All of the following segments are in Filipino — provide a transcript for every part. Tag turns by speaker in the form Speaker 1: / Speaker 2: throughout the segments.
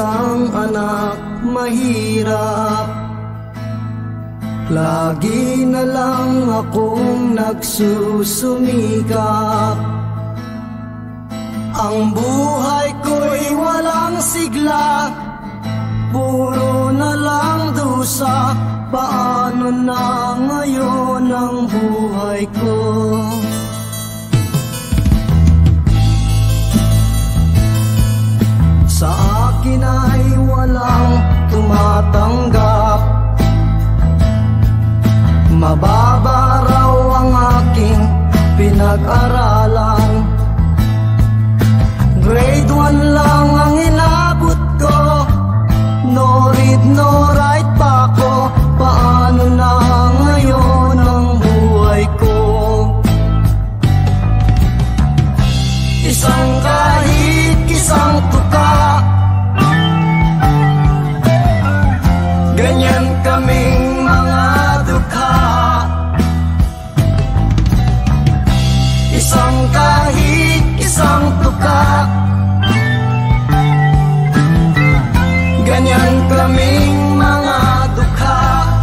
Speaker 1: isang anak mahirap. Lagi na lang akong nagsusumikap. Ang buhay ko'y walang sigla, puro na lang dusa. Paano na ngayon ang buhay ko? Sa akin ay walang tumatanggap. Mababa raw ang aking pinag-aralan. Grade 1 lang ang inabot ko. No read, no write pa ko. Paano na ngayon ang buhay ko? Isang kahit isang tuka, ganyan kaming mga dukha. Isang kahit isang tuka, ganyan kaming mga dukha.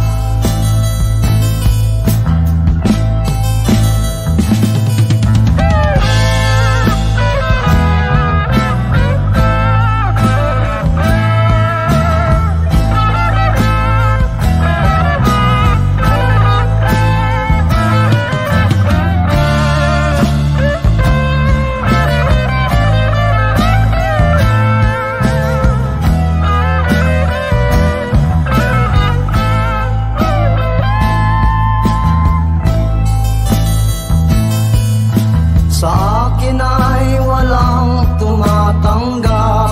Speaker 1: Sa akin ay walang tumatanggap.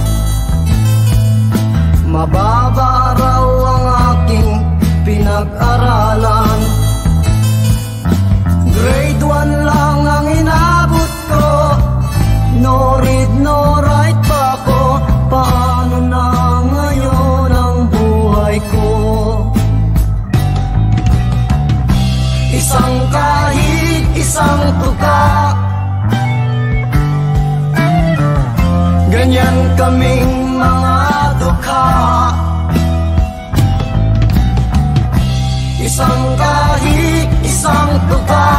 Speaker 1: Mababa raw ang aking pinag-aralan. Grade 1 lang ang inabot ko. No read, no write pa ko. Paano na ngayon ang buhay ko? Isang kahit isang tuka, ganyan kaming mga dukha. Isang kahit isang tuka,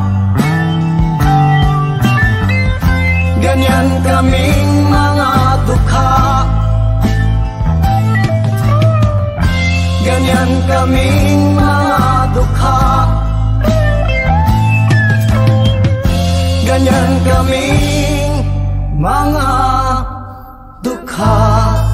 Speaker 1: ganyan kaming mga dukha. Ganyan kaming mga dukha. Ganyan kaming mga dukha.